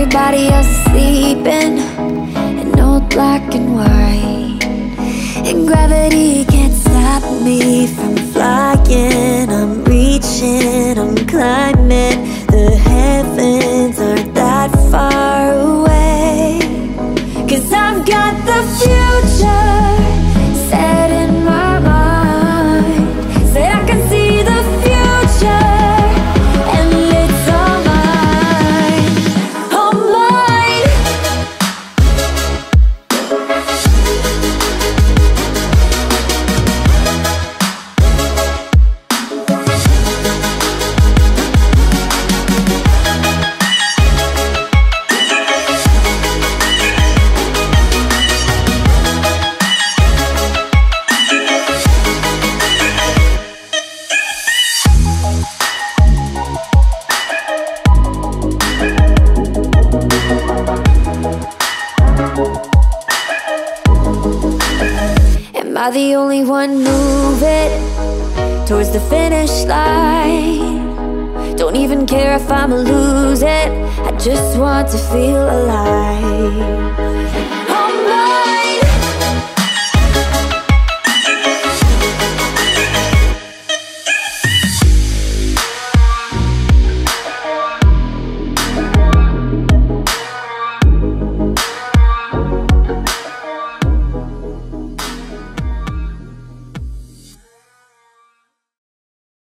everybody else is sleeping in old black and white, and gravity can't stop me from flying. I'm reaching, I'm climbing. The heavens aren't that far away, 'cause I've got the future set in my mind. Say I can see the future, and it's all mine, all mine. Am I the only one moving towards the finish line? Don't even care if I'ma lose it, I just want to feel alive.